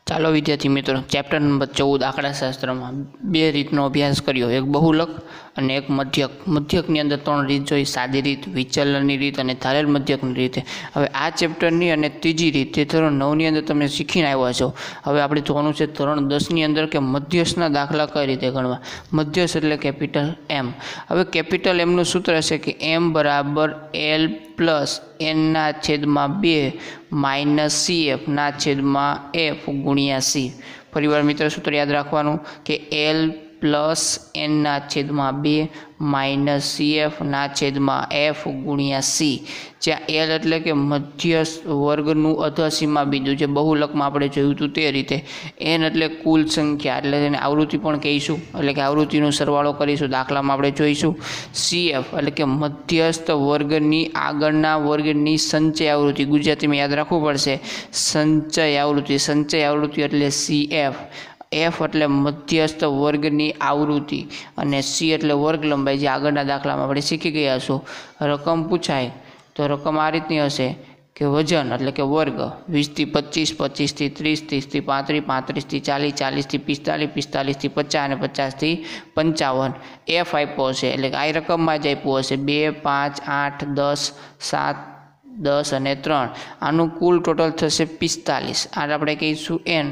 ચાલો વિદ્યાર્થી મિત્રો, ચેપ્ટર નંબર 14 આંકડાશાસ્ત્રમાં બે રીતનો અભ્યાસ કર્યો, એક બહુલક અને એક મધ્યક. મધ્યકની અંદર 3 રીત જોઈ: સાદી રીત, વિચલનની રીત અને ધારેલ મધ્યકની રીત. હવે આ ચેપ્ટરની અને ત્રીજી રીત તે ધોરણ 9ની અંદર તમે શીખીને આવ્યા છો. હવે આપણે જોવાનું છે ધોરણ 10ની અંદર કે મધ્યસ્થના દાખલા કઈ રીતે ગણવા. મધ્યસ્થ એટલે કેપિટલ એમ. હવે કેપિટલ એમનું સૂત્ર છે કે એમ બરાબર એલ પ્લસ એનના છેદમાં 2 માઇનસ CF ના છેદમાં F ગુણ્યા C. ફરીવાર મિત્ર સૂત્ર યાદ રાખવાનું કે L પ્લસ એનના છેદમાં 2 માઇનસ CF ના છેદમાં F ગુણ્યા C. જ્યાં L એટલે કે મધ્યસ્થ વર્ગનું અધસીમા બિંદુ, જે બહુલકમાં આપણે જોયું હતું તે રીતે. N એટલે કુલ સંખ્યા, એટલે તેને આવૃત્તિ પણ કહીશું, એટલે કે આવૃત્તિનો સરવાળો કરીશું, દાખલામાં આપણે જોઈશું. CF એટલે કે મધ્યસ્થ વર્ગની આગળના વર્ગની સંચય આવૃત્તિ, ગુજરાતીમાં યાદ રાખવું પડશે, સંચય આવૃત્તિ. સંચય આવૃત્તિ એટલે CF. F એટલે મધ્યસ્થ વર્ગની આવૃત્તિ અને C એટલે વર્ગ લંબાઈ, જે આગળના દાખલામાં આપણે શીખી ગયા છું. રકમ પૂછાય તો રકમ આ રીતની હશે કે વજન એટલે કે વર્ગ 20 થી 25, 25 થી 30, 30 થી 35, 35 થી 40, 40 થી 45, 45 થી 50 અને 50 થી 55. F આપ્યો હશે એટલે કે આ રકમમાં જ આપ્યું હશે 2, 5, 8, 10, 7, 10 અને 3. આનું કુલ ટોટલ થશે 45. આ આપણે કહીશું N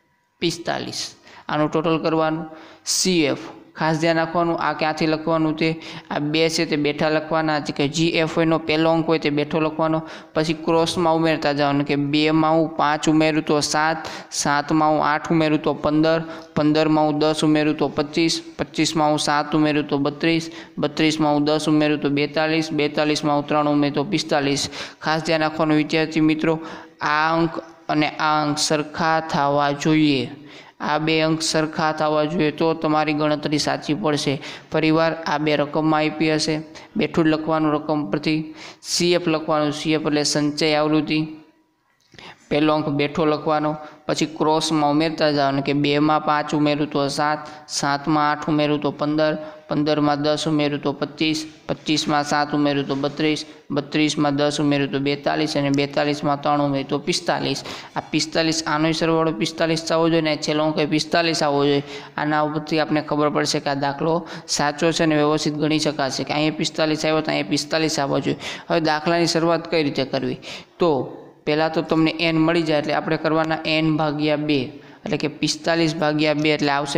45. આનું ટોટલ કરવાનું. CF ખાસ ધ્યાન રાખવાનું, આ ક્યાંથી લખવાનું તે આ 2 છે તે બેઠા લખવાના, કે GF હોયનો પહેલો અંક હોય તે બેઠો લખવાનો. પછી ક્રોસમાં ઉમેરતા જવાનું કે 2માં હું 5 ઉમેરું તો 7, 7માં હું 8 ઉમેરું તો 15, 15માં હું 10 ઉમેરું તો 25, 25માં હું 7 ઉમેરું તો 32, 32માં હું 10 ઉમેરું તો 42, 42માં હું 3 ઉમેરું તો 45. ખાસ ધ્યાન રાખવાનું વિદ્યાર્થી મિત્રો, આ અંક અને આ અંક સરખા થવા જોઈએ. આ 2 અંક સરખા થવા જોઈએ તો તમારી ગણતરી સાચી પડશે. પરિવાર આ 2 રકમમાં આપી હશે, બેઠું જ લખવાનું રકમ પરથી. CF લખવાનું, CF એટલે સંચય આવૃત્તિ, પહેલો અંક બેઠો લખવાનો. પછી ક્રોસમાં ઉમેરતા જવાનું કે 2માં 5 ઉમેરું તો 7, 7માં 8 ઉમેરું તો 15, 15માં 10 ઉમેરું તો 25, 25માં 7 ઉમેરું તો 32, 32માં 10 ઉમેરું તો 42 અને 42માં 3 ઉમેરું તો 45. આ 45 આનોય સરવાળો 45 થવો જોઈએ ને છેલ્લો અંક 45 આવવો જોઈએ. આના ઉપરથી આપણે ખબર પડશે કે આ દાખલો સાચો છે અને વ્યવસ્થિત ગણી શકાશે, કે અહીંયા 45 આવ્યો તો અહીંયા 45 આવવો જોઈએ. હવે દાખલાની શરૂઆત કઈ રીતે કરવી, તો પહેલાં તો તમને N મળી જાય એટલે આપણે કરવાના N ભાગ્યા 2, એટલે કે 45 ભાગ્યા 2 એટલે આવશે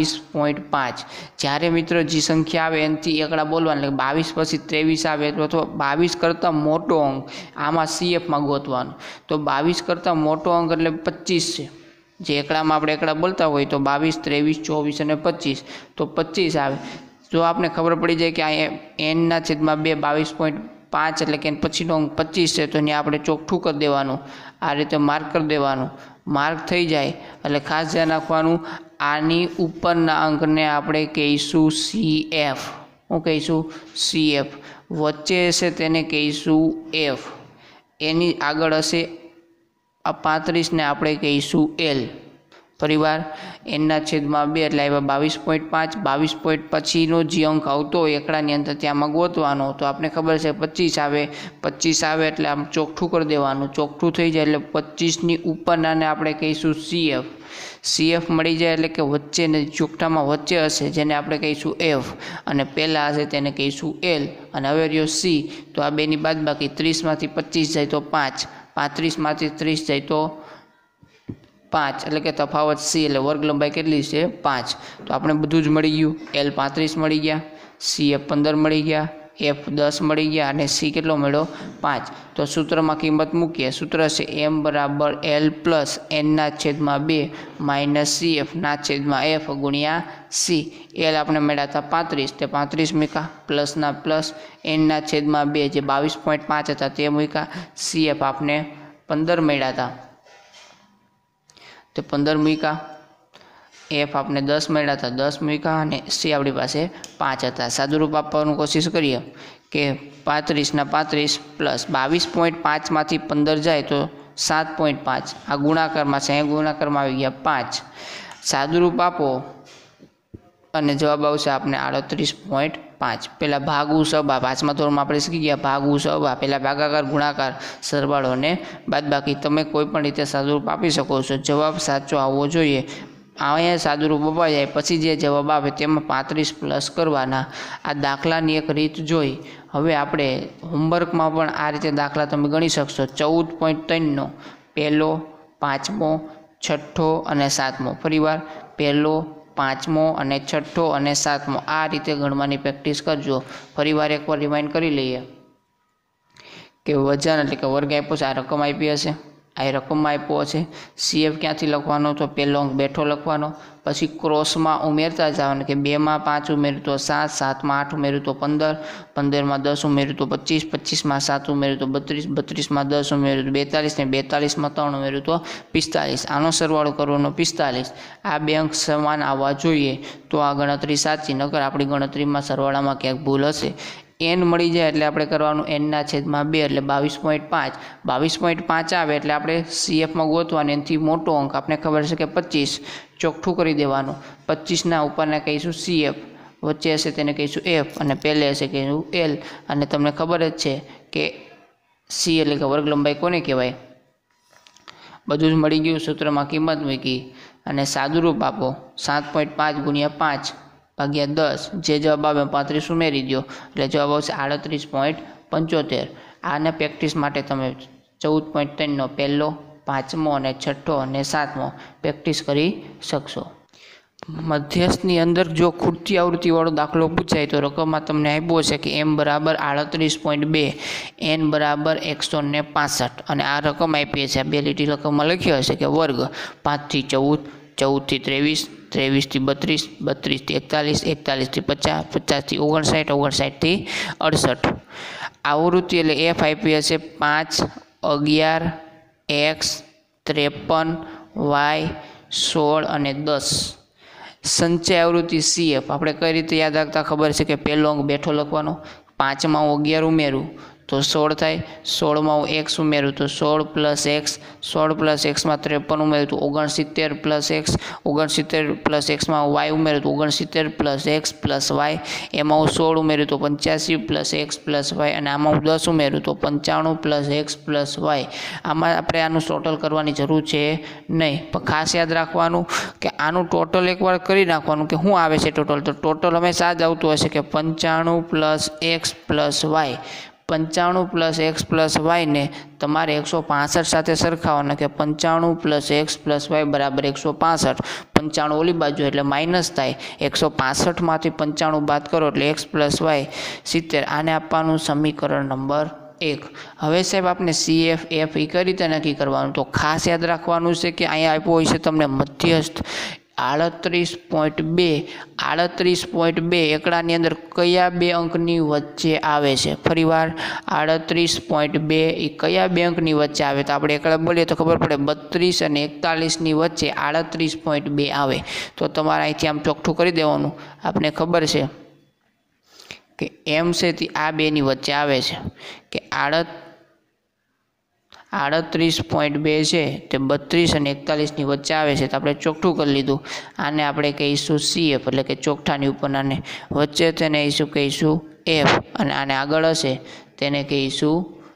22.5. જ્યારે મિત્રો જે સંખ્યા આવે એનાથી એકડા બોલવાના, એટલે 22 પછી 23 આવે અથવા 22 કરતાં મોટો અંક આમાં CFમાં ગોતવાનો. તો 22 કરતાં મોટો અંક એટલે 25 છે, જે એકડામાં આપણે એકડા બોલતા હોય તો 22, 23, 24 અને 25, તો 25 આવે. જો આપણે ખબર પડી જાય કે આ Nના છેદમાં 2 22.5 એટલે કે પછીનો અંક 25 છે, તો અહીંયા આપણે ચોખ્ઠું કરી દેવાનું, આ રીતે માર્ક કરી દેવાનું. માર્ક થઈ જાય એટલે ખાસ ધ્યાન રાખવાનું, આની ઉપરના અંકને આપણે કહીશું CF. શું કહીશું? CF. વચ્ચે હશે તેને કહીશું F. એની આગળ હશે આ 35 ને આપણે કહીશું L. પરિવાર Nના છેદમાં 2 એટલે આવ્યા 22.5. 22 પછીનો જે અંક આવતો હોય એકડાની અંદર ત્યાંમાં ગોતવાનો, તો આપણે ખબર છે 25 આવે. 25 આવે એટલે આમ ચોખ્ઠું કરી દેવાનું. ચોખ્ઠું થઈ જાય એટલે 25ની ઉપરનાને આપણે કહીશું CF. CF મળી જાય એટલે કે વચ્ચે ચોખ્ઠામાં વચ્ચે હશે જેને આપણે કહીશું F, અને પહેલાં હશે તેને કહીશું L. અને હવે રહ્યો C, તો આ બેની બાદબાકી 30માંથી 25 જાય તો 5, 35માંથી 30 જાય તો 5, એટલે કે તફાવત C એટલે વર્ગ લંબાઈ કેટલી છે? 5. તો આપણે બધું જ મળી ગયું. L 35 મળી ગયા, CF 15 મળી ગયા, F 10 મળી ગયા અને C કેટલો મળ્યો? 5. તો સૂત્રમાં કિંમત મૂકીએ. સૂત્ર છે M બરાબર L પ્લસ Nના છેદમાં 2 માઇનસ CF ના છેદમાં F ગુણ્યા C. L આપણે મળ્યા હતા 35, તે 35 મૂક્યા, પ્લસના પ્લસ, Nના છેદમાં 2 જે 22.5 હતા તે મૂક્યા, CF આપણે 15 મળ્યા હતા તે 15 મૂક્યા, F આપણે 10 મળ્યા હતા 10 મૂક્યા અને C આપણી પાસે 5 હતા. સાદુરૂપ આપવાની કોશિશ કરીએ કે 35 ના 35 પ્લસ 22.5માંથી 15 જાય તો 7.5. આ ગુણાકારમાં છે, અહીં ગુણાકારમાં આવી ગયા 5. સાદુરૂપ આપો અને જવાબ આવશે આપણે 38.5. 5 પહેલાં ભાગુ સબા 5મા ધોરણમાં આપણે શીખી ગયા ભાગુ સબા પહેલાં ભાગાકાર ગુણાકાર સરવાળો અને બાદબાકી તમે કોઈ પણ રીતે સાદુરૂપ આપી શકો છો। જવાબ સાચો આવવો જોઈએ। અહીંયા સાદુરૂપ અપાઈ જાય પછી જે જવાબ આવે તેમાં 35 પ્લસ કરવાના। આ દાખલાની એક રીત જોઈ। હવે આપણે હોમવર્કમાં પણ આ રીતે દાખલા તમે ગણી શકશો। 14.3નો પહેલો, પાંચમો, છઠ્ઠો અને સાતમો, ફરીવાર પહેલો, પાંચમો અને છઠ્ઠો અને સાતમો આ રીતે ગણવાની પ્રેક્ટિસ કરજો। ફરીવાર એકવાર રિમાઇન્ડ કરી લઈએ કે વજન એટલે કે વર્ગ આપ્યો છે, આ રકમ આપી હશે, આ રકમમાં આપ્યો છે। CF ક્યાંથી લખવાનો તો પહેલો અંક બેઠો લખવાનો, પછી ક્રોસમાં ઉમેરતા જવાનું કે 2માં 5 ઉમેર્યું તો 7, 7માં 8 ઉમેર્યું તો 15, 15માં 10 ઉમેર્યું તો 25, 25માં 7 ઉમેર્યું તો 32, 32માં 10 ઉમેર્યું તો 42 ને 42માં 3 ઉમેર્યું તો 45। આનો સરવાળો કરવાનો 45। આ બે અંક સમાન આવવા જોઈએ તો આ ગણતરી સાચી, નકર આપણી ગણતરીમાં સરવાળામાં ક્યાંક ભૂલ હશે। n મળી જાય એટલે આપણે કરવાનું n/2 એટલે 22.5, 22.5 આવે એટલે આપણે CFમાં ગોતવાનું એનાથી મોટો અંક આપણે ખબર છે કે 25 ચોખ્ઠું કરી દેવાનું। 25ના ઉપરને કહીશું CF, વચ્ચે હશે તેને કહીશું F અને પહેલે હશે કહીશું L। અને તમને ખબર જ છે કે C એટલે કે વર્ગ લંબાઈ કોને કહેવાય। બધું જ મળી ગયું, સૂત્રમાં કિંમત મૂકી અને સાદુરૂપ આપો 7.5 × 5 ભાગ્યા 10, જે જવાબ આવે 35 ઉમેરી દો એટલે જવાબ આવશે 38.75। આને પ્રેક્ટિસ માટે તમે 14.3નો પહેલો, પાંચમો અને છઠ્ઠો અને સાતમો પ્રેક્ટિસ કરી શકશો। મધ્યસ્થની અંદર જો ખૂટતી આવૃત્તિવાળો દાખલો પૂછાય તો રકમમાં તમને આપ્યો છે કે m બરાબર 38.2, n બરાબર 165 અને આ રકમ આપી છે, આ બે લીટી રકમમાં લખ્યો હશે કે વર્ગ 5 થી 14, 14 થી 23, 23 થી 32, 32 થી 41, 41 થી 50, 50 થી 59, 59 થી 68। આવૃત્તિ એટલે f આપી હશે 5, 11, x, 53, y, 16 અને 10। સંચય આવૃત્તિ CF આપણે કઈ રીતે યાદ રાખતા ખબર છે કે પહેલો અંક બેઠો લખવાનો, 5માં હું 11 ઉમેરું તો 16 થાય, 16માં હું x ઉમેરું તો 16 + x, 16 + xમાં 53 ઉમેરું તો 69 + x, 69 + xમાં હું y ઉમેરું તો 69 + x + y, એમાં હું 16 ઉમેરું તો 85 + x + y અને આમાં હું 10 ઉમેરું તો 95 + x + y। આમાં આપણે આનું ટોટલ કરવાની જરૂર છે નહીં, પણ ખાસ યાદ રાખવાનું કે આનું ટોટલ એકવાર કરી નાખવાનું કે શું આવે છે ટોટલ, તો ટોટલ હંમેશા જ આવતું હશે કે 95 + x + y। 95 + x + y ને તમારે 165 સાથે સરખાવવાના કે 95 + x + y બરાબર 165। 95 ઓલી બાજુ એટલે માઇનસ થાય, 165માંથી 95 બાદ કરો એટલે x + y 70। આને આપવાનું સમીકરણ નંબર 1। હવે સાહેબ આપણે CF F કઈ રીતે નક્કી કરવાનું, તો ખાસ યાદ રાખવાનું છે કે અહીંયા આપ્યો હોય છે તમને મધ્યસ્થ 38.2, 38.2 એકડાની અંદર કયા બે અંકની વચ્ચે આવે છે। ફરીવાર 38.2 એ કયા બે અંકની વચ્ચે આવે, તો આપણે એકડા બોલીએ તો ખબર પડે 32 અને 41ની વચ્ચે 38.2 આવે તો તમારે અહીંથી આમ ચોખ્ઠું કરી દેવાનું। આપણે ખબર છે કે m છે તે આ બેની વચ્ચે આવે છે કે 38.2 છે તે 32 અને 41ની વચ્ચે આવે છે તો આપણે ચોખ્ઠું કરી લીધું। આને આપણે કહીશું CF એટલે કે ચોખ્ઠાની ઉપરનાને વચ્ચે તેને કહીશું F અને આને આગળ હશે તેને કહીશું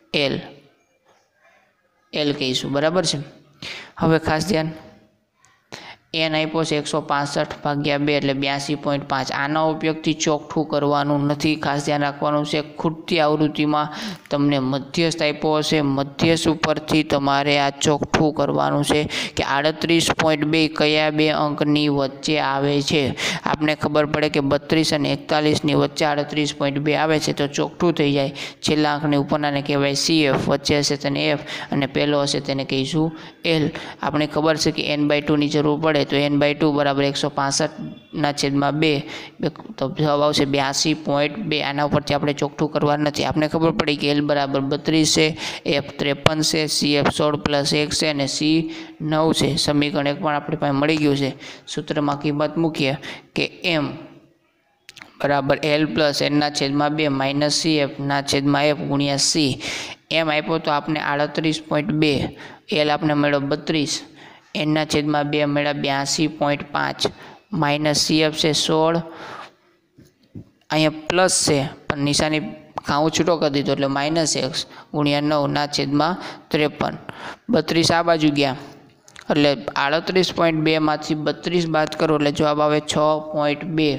L કહીશું, બરાબર છે। હવે ખાસ ધ્યાન, n આપ્યો છે 165/2 એટલે 82.5। આના ઉપયોગથી ચોખ્ઠું કરવાનું નથી, ખાસ ધ્યાન રાખવાનું છે। ખૂટતી આવૃત્તિમાં તમને મધ્યસ્થ આપ્યો હશે, મધ્યસ્થ ઉપરથી તમારે આ ચોખ્ઠું કરવાનું છે કે 38.2 કયા બે અંકની વચ્ચે આવે છે। આપણે ખબર પડે કે 32 અને 41ની વચ્ચે 38.2 આવે છે તો ચોખ્ઠું થઈ જાય। છેલ્લા અંકની ઉપરનાને કહેવાય CF, વચ્ચે હશે તેને F અને પહેલો હશે તેને કહીશું L। આપણે ખબર છે કે n/2ની જરૂર પડે તો n/2 બરાબર 165/2 તો જવાબ આવશે 82.2। આના ઉપરથી આપણે ચોખ્ઠું કરવાનું નથી। આપણે ખબર પડી કે L બરાબર 32 છે, F 53 છે, CF 16 + x છે અને C 9 છે। સમીકરણ 1 પણ આપણી પાસે મળી ગયું છે। સૂત્રમાં કિંમત મૂકીએ કે m બરાબર L + n/2 - CF/F × C। m આપ્યો તો આપણે 38.2, L આપણે મળ્યો 32, n/2 મળ્યા 82.5 - CF છે 16, અહીંયા પ્લસ છે પણ નિશાની ઘાઉ છૂટો કરી દીધો એટલે -x ગુણ્યા 9/53. 32 આ બાજુ ગયા એટલે 38.2 માંથી 32 બાદ કરો એટલે જવાબ આવે 6.2.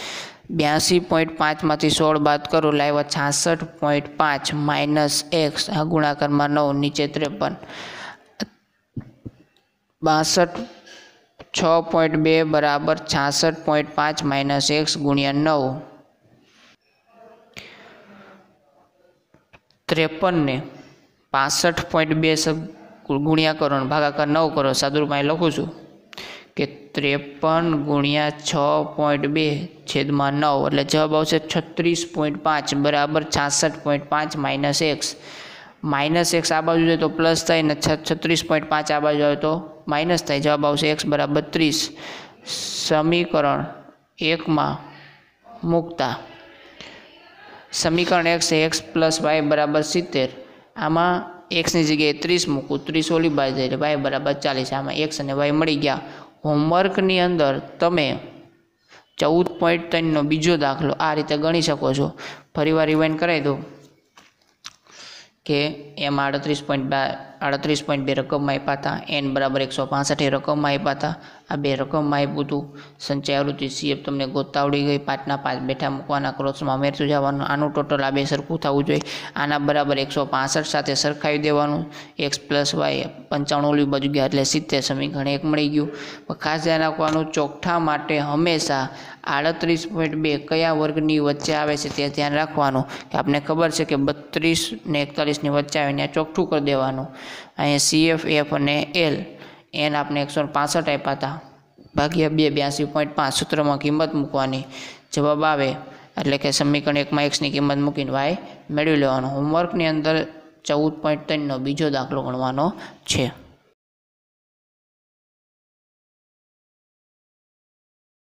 82.5 માંથી 16 બાદ કરો એટલે આવ્યા 66.5 -x આ ગુણાકારમાં 9 નીચે 53. 6.2 બરાબર 66.5 -x ગુણ્યા 9. 53 ને 65.2 ગુણ્યા કરો અને ભાગાકાર 9 કરો. સાદુરૂપમાં લખું છું કે 53 ગુણ્યા 6.2 છેદમાં 9 એટલે જવાબ આવશે 36.5 બરાબર 66.5 -x. -x આ બાજુ જાય તો પ્લસ થાય ને 36.5 આ બાજુ આવે તો માઇનસ થાય. જવાબ આવશે x બરાબર 30. સમીકરણ 1માં મૂકતા સમીકરણ x એ x પ્લસ y બરાબર 70. આમાં એક્સની જગ્યાએ 30 મૂકું, 30 ઓલી બાજુ જાય એટલે y બરાબર 40. આમાં x અને y મળી ગયા. હોમવર્કની અંદર તમે 14.3નો બીજો દાખલો આ રીતે ગણી શકો છો. ફરીવાર રિવાઇન્ડ કરાવી દો કે એમાં 38.2 રકમમાં આપ્યા હતા, n બરાબર 165 રકમમાં આપ્યા હતા. આ બે રકમમાં આપ્યું હતું. સંચય આવૃત્તિ CF તમને ગોતતા આવડી ગઈ. 5ના 5 બેઠા મૂકવાના, ક્રોસમાં ઉમેરતું જવાનું. આનું ટોટલ આ બે સરખું થવું જોઈએ. આના બરાબર 165 સાથે સરખાવી દેવાનું. x પ્લસ y 55 ઓલી બાજુ ગયા એટલે 70. સમીકરણ 1 મળી ગયું. ખાસ ધ્યાન રાખવાનું, ચોકઠા માટે હંમેશા 38.2 કયા વર્ગની વચ્ચે આવે છે તે ધ્યાન રાખવાનું. કે આપણને ખબર છે કે 32 ને 41ની વચ્ચે આવે ત્યાં ચોકઠું કરી દેવાનું. અહીંયા CF, F અને L n આપણે 165 આપ્યા હતા ભાગ્યા 2 82.5 સૂત્રમાં કિંમત મૂકવાની. જવાબ આવે એટલે કે સમીકરણ 1માં x ની કિંમત મૂકીને y મેળવી લેવાનું. હોમવર્કની અંદર 14.3નો બીજો દાખલો ગણવાનો છે.